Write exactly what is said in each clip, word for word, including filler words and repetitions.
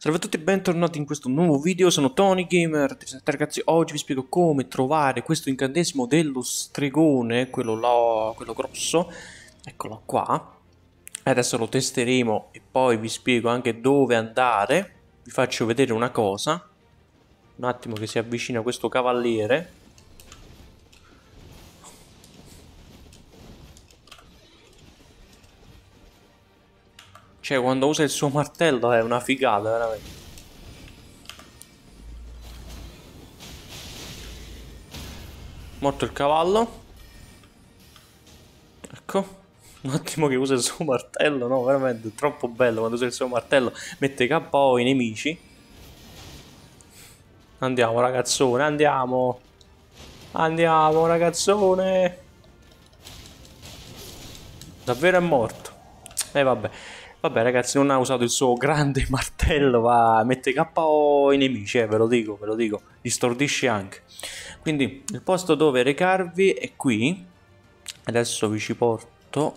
Salve a tutti e bentornati in questo nuovo video, sono Tony Gamer. Ragazzi, oggi vi spiego come trovare questo incantesimo dello stregone, quello là, quello grosso, eccolo qua. Adesso lo testeremo e poi vi spiego anche dove andare. Vi faccio vedere una cosa, un attimo che si avvicina questo cavaliere. Cioè, quando usa il suo martello è una figata, veramente. Morto il cavallo. Ecco. Un attimo che usa il suo martello, no? Veramente troppo bello quando usa il suo martello. Mette K O i nemici. Andiamo, ragazzone, andiamo. Andiamo, ragazzone. Davvero è morto. E eh, vabbè. Vabbè ragazzi, non ha usato il suo grande martello, va, mette K O i nemici, eh, ve lo dico, ve lo dico, li stordisce anche. Quindi il posto dove recarvi è qui. Adesso vi ci porto.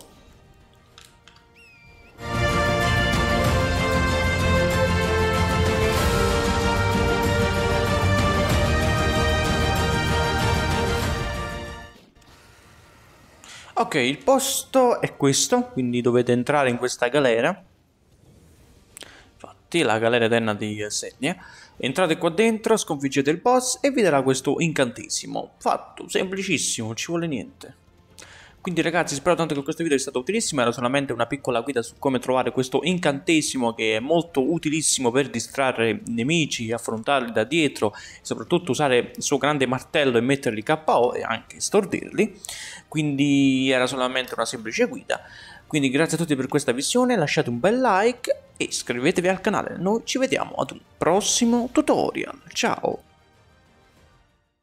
Ok, il posto è questo, quindi dovete entrare in questa galera. Infatti, la galera eterna di Senia. Entrate qua dentro, sconfiggete il boss e vi darà questo incantesimo. Fatto, semplicissimo, non ci vuole niente. Quindi ragazzi, spero tanto che questo video sia stato utilissimo. Era solamente una piccola guida su come trovare questo incantesimo, che è molto utilissimo per distrarre i nemici, affrontarli da dietro, e soprattutto usare il suo grande martello e metterli K O e anche stordirli. Quindi era solamente una semplice guida. Quindi grazie a tutti per questa visione, lasciate un bel like e iscrivetevi al canale. Noi ci vediamo ad un prossimo tutorial. Ciao!